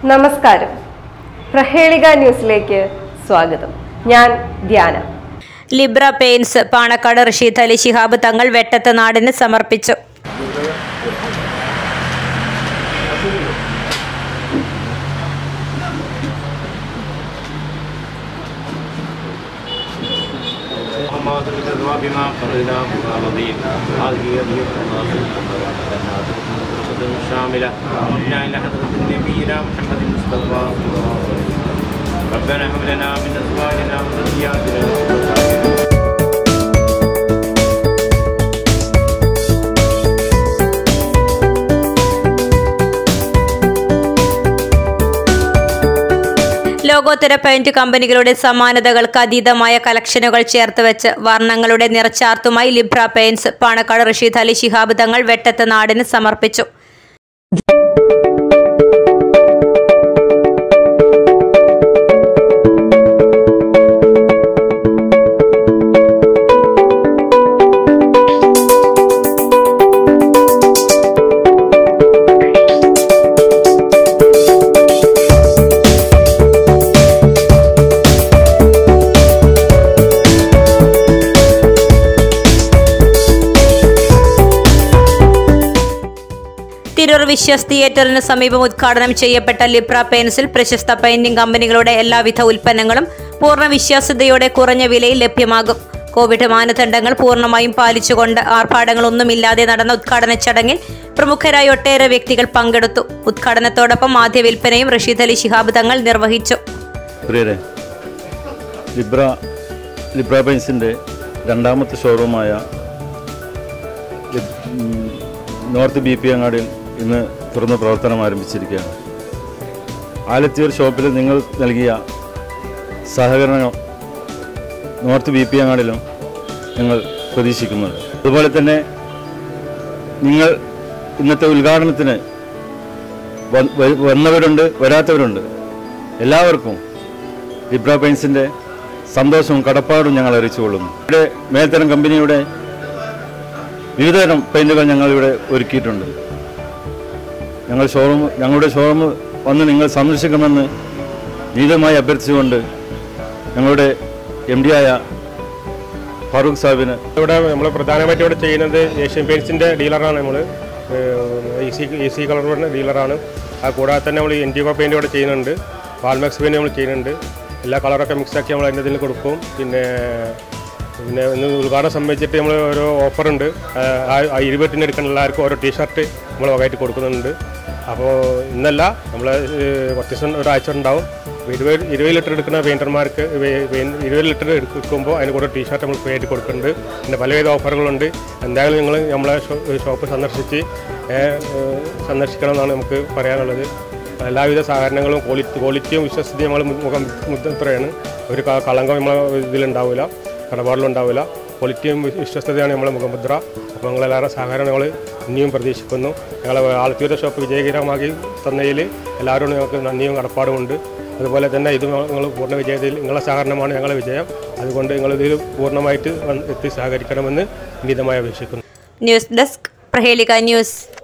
നമസ്കാരം. പ്രഹേളിക ന്യൂസിലേക്ക് സ്വാഗതം. ഞാൻ ധ്യാന. ലിബ്ര പെയിൻസ് പാണക്കാട് റഷീദ് അലി ശിഹാബ് തങ്ങൾ വെട്ടത്ത് നാടിന് സമർപ്പിച്ചു. ربنا هب لنا من ازواجنا وذرياتنا ലോകോത്തര പെയിന്റ് കമ്പനികളുടെ സമാനതകൾക്ക് അതീതമായ കളക്ഷനുകൾ ചേർത്തുവെച്ച് വർണ്ണങ്ങളുടെ നിറച്ചാർത്തുമായി ലിബ്ര പെയിൻസ് പാണക്കാട് റഷീദ് അലി ശിഹാബ് തങ്ങൾ വെട്ടത്ത് നാടിന് സമർപ്പിച്ചു. തിരൂർ വിശ്വാസ് തിയേറ്ററിന് സമീപം ഉദ്ഘാടനം ചെയ്യപ്പെട്ട ലിബ്ര പെയിൻസിൽ പ്രശസ്ത പെയിന്റിംഗ് കമ്പനികളുടെ എല്ലാവിധ ഉൽപ്പന്നങ്ങളും പൂർണ്ണ വിശ്വാസ്യതയോടെ കുറഞ്ഞ വിലയിൽ ലഭ്യമാകും. കോവിഡ് മാനദണ്ഡങ്ങൾ പൂർണ്ണമായും പാലിച്ചുകൊണ്ട് ആർഭാടങ്ങളൊന്നുമില്ലാതെ നടന്ന ഉദ്ഘാടന ചടങ്ങിൽ പ്രമുഖരായ ഒട്ടേറെ വ്യക്തികൾ പങ്കെടുത്തു. ഉദ്ഘാടനത്തോടൊപ്പം ആദ്യ വിൽപ്പനയും റഷീദ് അലി ശിഹാബ് തങ്ങൾ നിർവഹിച്ചു. ലിബ്ര പെയിൻസിന്റെ രണ്ടാമത്തെ ഷോറൂമായ നോർത്ത് ബി പി അങ്ങാടിയിൽ ഇന്ന് തുറന്ന് പ്രവർത്തനം ആരംഭിച്ചിരിക്കുകയാണ്. ആലത്തിയൂർ ഷോപ്പിൽ നിങ്ങൾ നൽകിയ സഹകരണം നോർത്ത് ബി പി അങ്ങാടിലും ഞങ്ങൾ പ്രതീക്ഷിക്കുന്നുണ്ട്. അതുപോലെ തന്നെ നിങ്ങൾ ഇന്നത്തെ ഉദ്ഘാടനത്തിന് വന്നവരുണ്ട്, വരാത്തവരുണ്ട്. എല്ലാവർക്കും ലിബ്ര പെയിൻസിൻ്റെ സന്തോഷവും കടപ്പാടും ഞങ്ങൾ അറിയിച്ചുകൊള്ളുന്നു. ഇവിടെ മേൽത്തരം കമ്പനിയുടെ വിവിധതരം പെയിൻറ്റുകൾ ഞങ്ങളിവിടെ ഒരുക്കിയിട്ടുണ്ട്. ഞങ്ങളുടെ ഷോറൂം വന്ന് നിങ്ങൾ സന്ദർശിക്കണമെന്ന് നീതമായി അഭ്യർത്ഥിച്ചുകൊണ്ട് ഞങ്ങളുടെ MD ആയ ഫാറൂഖ് സാഹിബിന് ഇവിടെ നമ്മൾ പ്രധാനമായിട്ട് ഇവിടെ ചെയ്യുന്നത് ഏഷ്യൻ പെയിൻസിൻ്റെ ഡീലറാണ്. നമ്മൾ ഈസി കളർ ഡീലറാണ്. അത് കൂടാതെ തന്നെ നമ്മൾ ഇൻഡിഗോ പെയിൻറ്റ് ഇവിടെ ചെയ്യുന്നുണ്ട്, വാൾമാക്സ് പെയിൻറ്റ് നമ്മൾ ചെയ്യുന്നുണ്ട്. എല്ലാ കളറൊക്കെ മിക്സാക്കി നമ്മൾ അതിൻ്റെ ഇതിൽ കൊടുക്കും. പിന്നെ ഇന്ന് ഉദ്ഘാടനം സംബന്ധിച്ചിട്ട് നമ്മൾ ഓരോ ഓഫറുണ്ട്. ആ 20 എടുക്കുന്ന എല്ലാവർക്കും ഓരോ ടീഷർട്ട് നമ്മൾ വകയായിട്ട് കൊടുക്കുന്നുണ്ട്. അപ്പോൾ ഇന്നല്ല, നമ്മൾ കുറച്ച് ദിവസം ഒരാഴ്ച ഉണ്ടാവും. 20 ലിറ്റർ എടുക്കുന്ന പെയിൻറ്റർമാർക്ക് 20 ലിറ്റർ എടുക്കുമ്പോൾ അതിന് കൂടെ ടീഷർട്ട് നമ്മൾ ഫ്രീ ആയിട്ട് കൊടുക്കുന്നുണ്ട്. പിന്നെ പലവിധ ഓഫറുകളുണ്ട്. എന്തായാലും നിങ്ങൾ നമ്മളെ ഷോപ്പ് സന്ദർശിക്കണം എന്നാണ് നമുക്ക് പറയാനുള്ളത്. എല്ലാവിധ സഹകരണങ്ങളും ക്വാളിറ്റിയും വിശ്വസ്തയും നമ്മൾ മുദ്രയാണ്. ഒരു കളങ്കം നമ്മളെ ഇതിലുണ്ടാവില്ല, കടപാടിലുണ്ടാവില്ല. ക്വാളിറ്റിയും വിശ്വസ്തതയാണ് നമ്മളെ മുഖമുദ്ര. അപ്പോൾ ഞങ്ങളെല്ലാവരുടെ സഹകരണങ്ങൾ ഇനിയും പ്രതീക്ഷിക്കുന്നു. ഞങ്ങളെ ആലത്തിയൂർ ഷോപ്പ് വിജയകരമാക്കി തന്നതിൽ എല്ലാവരോടും ഞങ്ങൾക്ക് നന്ദിയും കടപ്പാടുമുണ്ട്. അതുപോലെ തന്നെ ഇത് നിങ്ങൾ പൂർണ്ണ വിജയത്തിൽ നിങ്ങളുടെ സഹകരണമാണ് ഞങ്ങളുടെ വിജയം. അതുകൊണ്ട് നിങ്ങളിതിൽ പൂർണ്ണമായിട്ട് എത്തി സഹകരിക്കണമെന്ന് വിനീതമായി അപേക്ഷിക്കുന്നു. News desk, Prahelika news.